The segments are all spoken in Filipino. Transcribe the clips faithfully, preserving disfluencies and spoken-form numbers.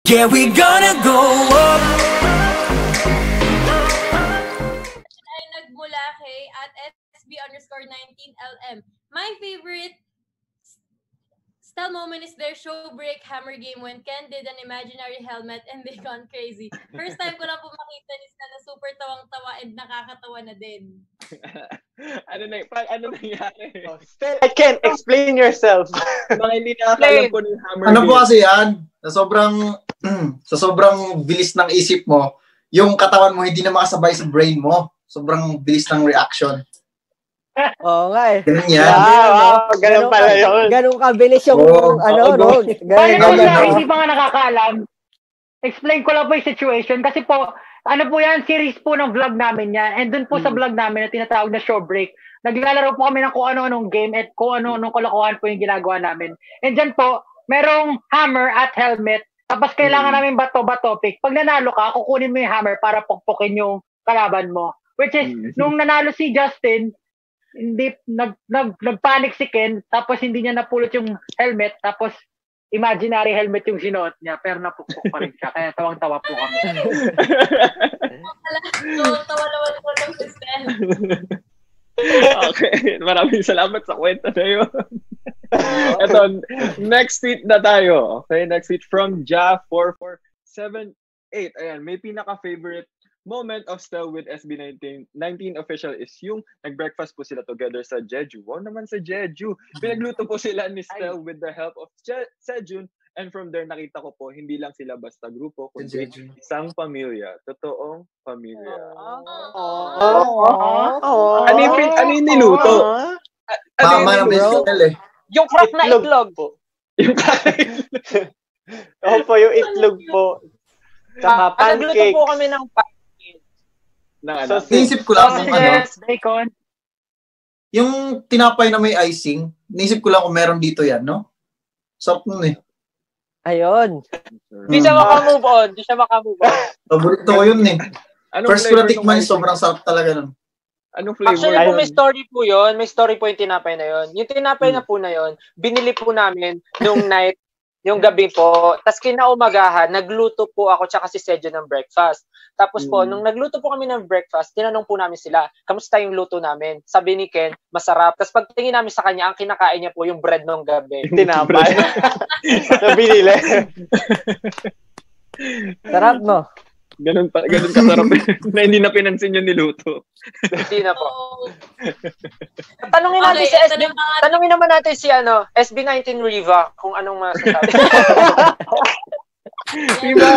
Yeah, we gonna go up. Ay nagmula kay at S B underscore nineteen L M. My favorite style moment is their show break hammer game when Ken did an imaginary helmet and they gone crazy. First time ko lang po makita ni Stan na super tawang-tawa and nakakatawa na din. ano na, pa, ano nangyari? Oh, Stel, I can't explain yourself. Mga hindi nakakalam ko ng hammer Ano game. po kasi yan? Sa sobrang, sa sobrang bilis ng isip mo, yung katawan mo hindi na makasabay sa brain mo. Sobrang bilis ng reaction. Oo nga eh. Ganun yan. Ah, wow, ganun pala yun. Ganun kabilis yung, Oo, ano, oo, no? go. Ganun, Paano po ganun, siya, no? hindi pa nga nakakaalam. Explain ko lang po yung situation. Kasi po, ano po yan, series po ng vlog namin yan. And dun po hmm. sa vlog namin na tinatawag na show break, naglalaro po kami ng kung ano-anong game at kung ano-anong kalokohan po yung ginagawa namin. And dyan po, merong hammer at helmet. Tapos kailangan hmm. namin bato-bato pick. Pag nanalo ka, kukunin mo yung hammer para pukpukin yung kalaban mo. Which is, hmm. nung nanalo si Justin, hindi nag nag nagpanic si Ken tapos hindi niya napulot yung helmet tapos imaginary helmet yung sinuot niya pero napukpok pa rin siya kaya tawang-tawa po kami. Tawa-tawa po ng system. Okay, maraming salamat sa kwento na yun. Ito, next tweet na tayo. Okay, next tweet from Ja four four seven eight. Ayan, may pinaka-favorite moment of Stel with S B nineteen, nineteen official is yung nag-breakfast po sila together sa Jeju. Wow naman sa Jeju. Pinagluto po sila ni Stel with the help of Je- Sejun. And from there, nakita ko po, hindi lang sila basta grupo, kundi isang pamilya. Totoong pamilya. Ano yung, ano yung niluto? Tama naman yung Stel eh. Yung crack na itlog po. Yung crack na itlog. Opo, yung itlog po. Tsaka pancakes. Nagluto po kami ng pancakes. Na, so, naisip ko lang kung ano. Bacon. Yung tinapay na may icing, naisip ko lang kung meron dito yan, no? Sarap nun eh. Ayun. Hindi siya makamove on. Hindi siya makamove on. Paborito ko yun eh. Anong First ko na tikman, sobrang sarap talaga nun. Anong flavor? Actually po, may story po yun. May story po yung tinapay na yun. Yung tinapay hmm. na po na yun, binili po namin nung night, yung gabi po. Tapos kinaumagahan, nagluto po ako tsaka si Sejo ng breakfast. Tapos po, hmm. nung nagluto po kami ng breakfast, tinanong po namin sila, kamusta yung luto namin? Sabi ni Ken, masarap. Tapos pagtingin namin sa kanya, ang kinakain niya po yung bread nung gabi. Tinapay. Na binili. Sarap, no? Ganun pa, ganun kasarap na hindi na pinansin yung niluto. Hindi na po. Tanungin natin okay, si S B, mga... tanungin naman natin si ano, S B nineteen Riva kung anong masasabi. Riva.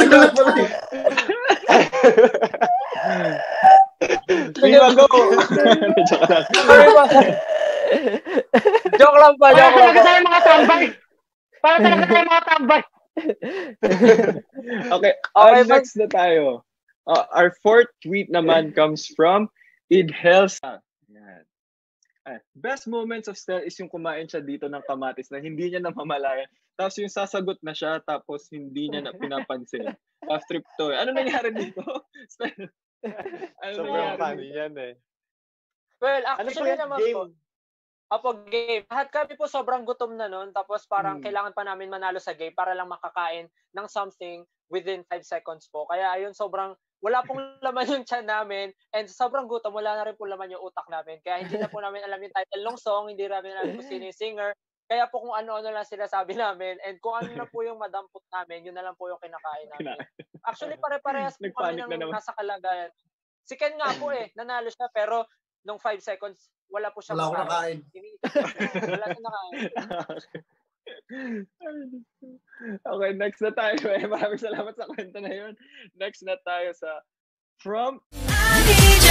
Riva, go. Joke lang pa, joke lang. Para talaga tayo mga tambay. Para talaga tayo mga tambay. Okay, okay uh, next na tayo. Uh, our fourth tweet naman comes from Idhelsa. Yan. Uh, best moments of Stel is yung kumain siya dito ng kamatis na hindi niya namamalayan. Tapos yung sasagot na siya tapos hindi niya na pinapansin. Half trip to. Ano nangyari dito? Ano sobrang funny yan eh. Well, actually ano naman po. Apo, game. Lahat kami po sobrang gutom na nun. Tapos parang hmm. kailangan pa namin manalo sa game para lang makakain ng something within five seconds po. Kaya ayun, sobrang wala pong laman yung tiyan namin. And sobrang gutom, wala na rin po laman yung utak namin. Kaya hindi na po namin alam yung title ng song. Hindi namin alam kung sino yung singer. Kaya po kung ano-ano lang sila sabi namin. And kung ano na po yung madampot namin, yun na lang po yung kinakain namin. Actually, pare-parehas po kami ng nasa kalagayan. Si Ken nga po eh, nanalo siya. Pero nung five seconds, wala po siya wala ko nakain. Wala siya nakain. Okay, next na tayo. Eh. Maraming salamat sa kwento na yun. Next na tayo sa From...